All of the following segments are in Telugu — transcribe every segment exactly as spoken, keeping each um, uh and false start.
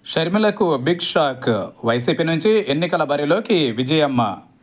షర్మిలకు బిగ్ షాక్. వైసీపీ నుంచి ఎన్నికల బరిలోకి విజయమ్మ.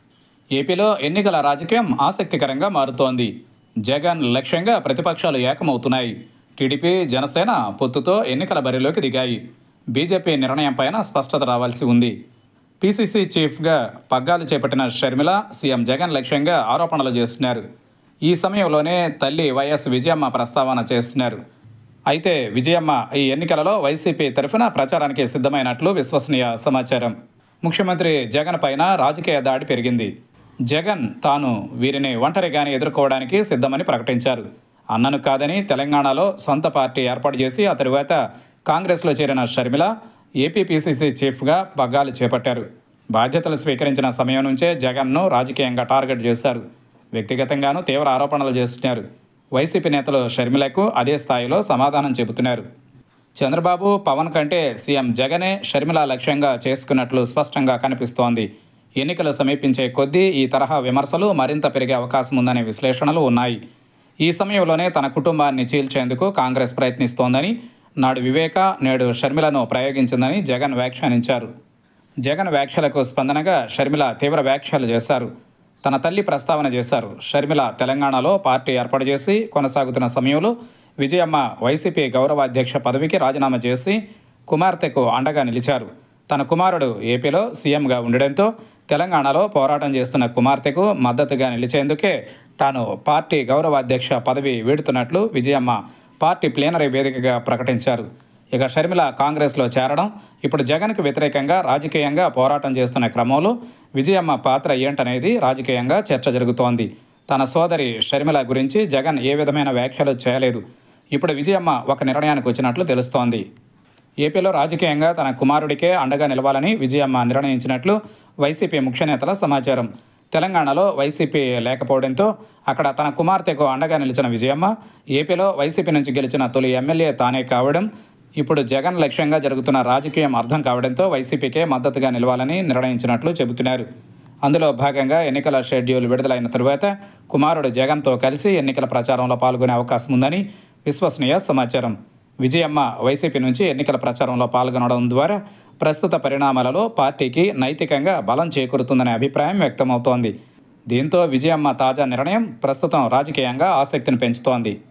ఏపీలో ఎన్నికల రాజకీయం ఆసక్తికరంగా మారుతోంది. జగన్ లక్ష్యంగా ప్రతిపక్షాలు ఏకమవుతున్నాయి. టీడీపీ, జనసేన పొత్తుతో ఎన్నికల బరిలోకి దిగాయి. బీజేపీ నిర్ణయంపైన స్పష్టత రావాల్సి ఉంది. పీసీసీ చీఫ్గా పగ్గాలు చేపట్టిన షర్మిల సీఎం జగన్ లక్ష్యంగా ఆరోపణలు చేస్తున్నారు. ఈ సమయంలోనే తల్లి వైఎస్ విజయమ్మ ప్రస్తావన చేస్తున్నారు. అయితే విజయమ్మ ఈ ఎన్నికలలో వైసీపీ తరఫున ప్రచారానికి సిద్ధమైనట్లు విశ్వసనీయ సమాచారం. ముఖ్యమంత్రి జగన్ పైన రాజకీయ దాడి పెరిగింది. జగన్ తాను వీరిని ఒంటరిగానే ఎదుర్కోవడానికి సిద్ధమని ప్రకటించారు. అన్నను కాదని తెలంగాణలో సొంత పార్టీ ఏర్పాటు చేసి ఆ తరువాత కాంగ్రెస్లో చేరిన షర్మిల ఏపీ పీసీసీ చీఫ్గా పగ్గాలు చేపట్టారు. బాధ్యతలు స్వీకరించిన సమయం నుంచే జగన్ను రాజకీయంగా టార్గెట్ చేశారు. వ్యక్తిగతంగానూ తీవ్ర ఆరోపణలు చేస్తున్నారు. వైసీపీ నేతలు షర్మిలకు అదే స్థాయిలో సమాధానం చెబుతున్నారు. చంద్రబాబు, పవన్ కంటే సీఎం జగనే షర్మిల లక్ష్యంగా చేసుకున్నట్లు స్పష్టంగా కనిపిస్తోంది. ఎన్నికలు సమీపించే కొద్దీ ఈ తరహా విమర్శలు మరింత పెరిగే అవకాశం ఉందనే విశ్లేషణలు ఉన్నాయి. ఈ సమయంలోనే తన కుటుంబాన్ని చీల్చేందుకు కాంగ్రెస్ ప్రయత్నిస్తోందని, నాడు వివేక, నేడు షర్మిలను ప్రయోగించిందని జగన్ వ్యాఖ్యానించారు. జగన్ వ్యాఖ్యలకు స్పందనగా షర్మిల తీవ్ర వ్యాఖ్యలు చేశారు. తన తల్లి ప్రస్తావన చేశారు. షర్మిల తెలంగాణలో పార్టీ ఏర్పాటు చేసి కొనసాగుతున్న సమయంలో విజయమ్మ వైసీపీ గౌరవాధ్యక్ష పదవికి రాజీనామా చేసి కుమార్తెకు అండగా నిలిచారు. తన కుమారుడు ఏపీలో సీఎంగా ఉండడంతో తెలంగాణలో పోరాటం చేస్తున్న కుమార్తెకు మద్దతుగా నిలిచేందుకే తాను పార్టీ గౌరవాధ్యక్ష పదవి వీడుతున్నట్లు విజయమ్మ పార్టీ ప్లీనరీ వేదికగా ప్రకటించారు. ఇక షర్మిల కాంగ్రెస్లో చేరడం, ఇప్పుడు జగన్కు వ్యతిరేకంగా రాజకీయంగా పోరాటం చేస్తున్న క్రమంలో విజయమ్మ పాత్ర ఏంటనేది రాజకీయంగా చర్చ జరుగుతోంది. తన సోదరి షర్మిల గురించి జగన్ ఏ విధమైన వ్యాఖ్యలు చేయలేదు. ఇప్పుడు విజయమ్మ ఒక నిర్ణయానికి వచ్చినట్లు తెలుస్తోంది. ఏపీలో రాజకీయంగా తన కుమారుడికే అండగా నిలవాలని విజయమ్మ నిర్ణయించినట్లు వైసీపీ ముఖ్య నేతల సమాచారం. తెలంగాణలో వైసీపీ లేకపోవడంతో అక్కడ తన కుమార్తెకు అండగా నిలిచిన విజయమ్మ ఏపీలో వైసీపీ నుంచి గెలిచిన తొలి ఎమ్మెల్యే తానే కావడం, ఇప్పుడు జగన్ లక్ష్యంగా జరుగుతున్న రాజకీయం అర్థం కావడంతో వైసీపీకే మద్దతుగా నిలవాలని నిర్ణయించినట్లు చెబుతున్నారు. అందులో భాగంగా ఎన్నికల షెడ్యూల్ విడుదలైన తరువాత కుమారుడు జగన్తో కలిసి ఎన్నికల ప్రచారంలో పాల్గొనే అవకాశం ఉందని విశ్వసనీయ సమాచారం. విజయమ్మ వైసీపీ నుంచి ఎన్నికల ప్రచారంలో పాల్గొనడం ద్వారా ప్రస్తుత పరిణామాలలో పార్టీకి నైతికంగా బలం చేకూరుతుందనే అభిప్రాయం వ్యక్తమవుతోంది. దీంతో విజయమ్మ తాజా నిర్ణయం ప్రస్తుతం రాజకీయంగా ఆసక్తిని పెంచుతోంది.